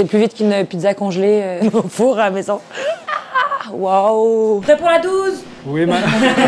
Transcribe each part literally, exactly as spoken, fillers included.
c'est plus vite qu'une pizza congelée euh, au four à la maison. Waouh! Prêt pour la douze? Oui, madame.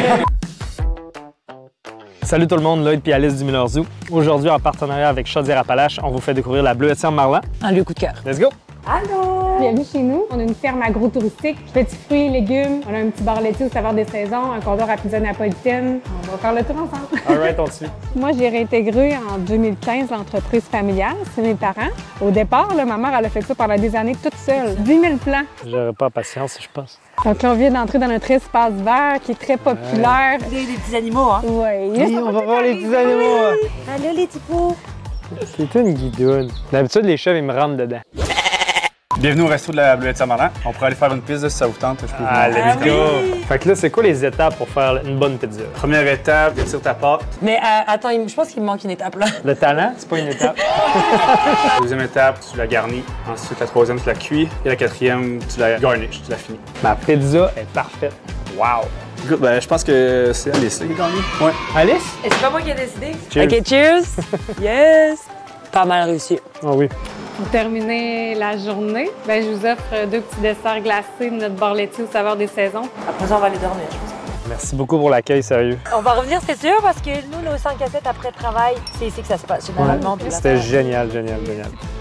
Salut tout le monde, Lloyd et Alice du Miller Zoo. Aujourd'hui, en partenariat avec Chaudière-Appalaches, on vous fait découvrir la bleuetière Marlan. Un lieu coup de cœur. Let's go! Allô! Bienvenue chez nous. On a une ferme agro-touristique, petits fruits, légumes. On a un petit bar laitier au saveur des saisons, un comptoir à pizza napolitaine. On va faire le tour ensemble. All right, on te suit. Moi, j'ai réintégré en deux mille quinze l'entreprise familiale. C'est mes parents. Au départ, là, ma mère, elle a fait ça pendant des années toute seule. dix mille plants. J'aurais pas patience, je pense. Donc là, on vient d'entrer dans notre espace vert qui est très populaire. Des, des petits animaux, hein? Oui. Oui, on va voir les petits animaux. Allô, les petits poux! C'est une guidoune. D'habitude, les chefs, ils me rentrent dedans. Bienvenue au resto de la bleuetière Marlan. On pourrait aller faire une pizza si ça vous tente. Je peux vous Ah, montrer. let's go! Fait que là, c'est quoi les étapes pour faire une bonne pizza? Première étape, étire ta pâte. Mais euh, attends, il- je pense qu'il me manque une étape là. Le talent, c'est pas une étape. Deuxième étape, tu la garnis. Ensuite, la troisième, tu la cuis. Et la quatrième, tu la garnishes, tu la finis. Ma pizza est parfaite. Wow! Écoute, ben, je pense que c'est Alice là, qui a gagné. Ouais. Alice? Et c'est pas moi qui ai décidé? Cheers. Ok, cheers! Yes! Pas mal réussi. Oh oui. Pour terminer la journée, ben, je vous offre deux petits desserts glacés de notre bar laitier au saveur des saisons. Après ça, on va aller dormir, je pense. Merci beaucoup pour l'accueil, sérieux. On va revenir, c'est sûr, parce que nous, nos cinq à sept après le travail, c'est ici que ça se passe généralement. puis la C'était fin- génial, génial, génial.